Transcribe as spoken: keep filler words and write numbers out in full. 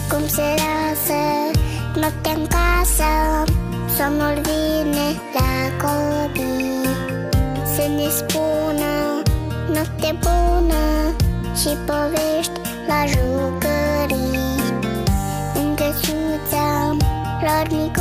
Cum se lasă noaptea în casă, somnul vine la copii. Să ne spună noapte bună și povești la jucării. În căsuța lor micuță